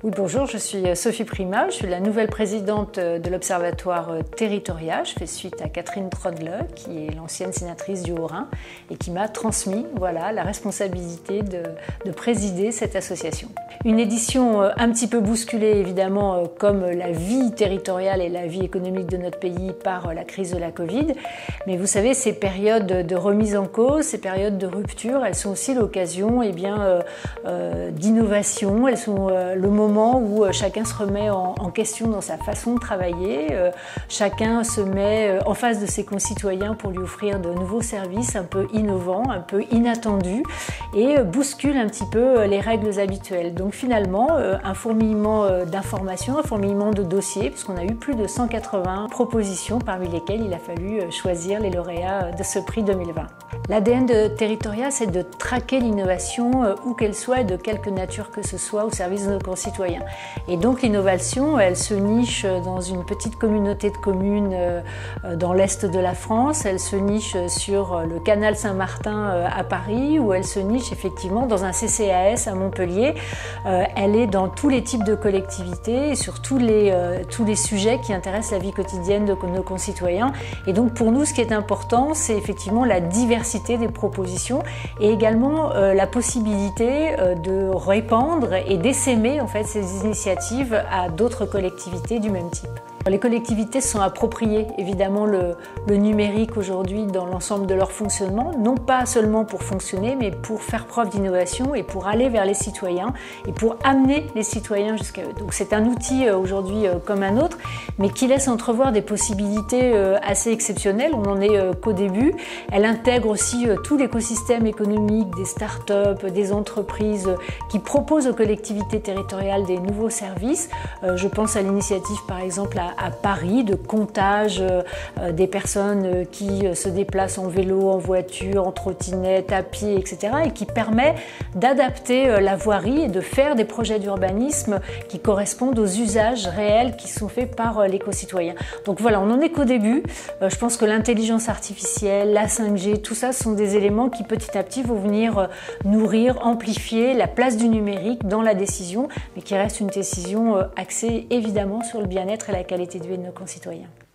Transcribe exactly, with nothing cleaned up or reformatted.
Oui, bonjour, je suis Sophie Primat, je suis la nouvelle présidente de l'Observatoire Territoria. Je fais suite à Catherine Trodle, qui est l'ancienne sénatrice du Haut-Rhin et qui m'a transmis voilà, la responsabilité de, de présider cette association. Une édition un petit peu bousculée, évidemment, comme la vie territoriale et la vie économique de notre pays par la crise de la Covid. Mais vous savez, ces périodes de remise en cause, ces périodes de rupture, elles sont aussi l'occasion eh bien, euh, euh, d'innovation, elles sont euh, le moment où chacun se remet en, en question dans sa façon de travailler, euh, chacun se met en face de ses concitoyens pour lui offrir de nouveaux services un peu innovants, un peu inattendus et bouscule un petit peu les règles habituelles. Donc finalement, euh, un fourmillement d'informations, un fourmillement de dossiers, puisqu'on a eu plus de cent quatre-vingts propositions parmi lesquelles il a fallu choisir les lauréats de ce prix deux mille vingt. L'A D N de Territoria, c'est de traquer l'innovation où qu'elle soit et de quelque nature que ce soit au service de nos concitoyens. Et donc l'innovation, elle se niche dans une petite communauté de communes dans l'est de la France, elle se niche sur le canal Saint-Martin à Paris, ou elle se niche effectivement dans un C C A S à Montpellier. Elle est dans tous les types de collectivités et sur tous les, tous les sujets qui intéressent la vie quotidienne de nos concitoyens. Et donc pour nous, ce qui est important, c'est effectivement la diversité des propositions et également euh, la possibilité euh, de répandre et d'essaimer en fait ces initiatives à d'autres collectivités du même type. Les collectivités se sont appropriées évidemment le, le numérique aujourd'hui dans l'ensemble de leur fonctionnement, non pas seulement pour fonctionner, mais pour faire preuve d'innovation et pour aller vers les citoyens et pour amener les citoyens jusqu'à eux. Donc c'est un outil aujourd'hui comme un autre, mais qui laisse entrevoir des possibilités assez exceptionnelles. On n'en est qu'au début. Elle intègre aussi tout l'écosystème économique des start-up, des entreprises qui proposent aux collectivités territoriales des nouveaux services. Je pense à l'initiative par exemple à à Paris de comptage euh, des personnes qui se déplacent en vélo, en voiture, en trottinette, à pied, et cetera et qui permet d'adapter euh, la voirie et de faire des projets d'urbanisme qui correspondent aux usages réels qui sont faits par euh, les concitoyens. Donc voilà, on n'en est qu'au début. Euh, je pense que l'intelligence artificielle, la cinq G, tout ça sont des éléments qui petit à petit vont venir euh, nourrir, amplifier la place du numérique dans la décision, mais qui reste une décision euh, axée évidemment sur le bien-être et la qualité de vie de nos concitoyens.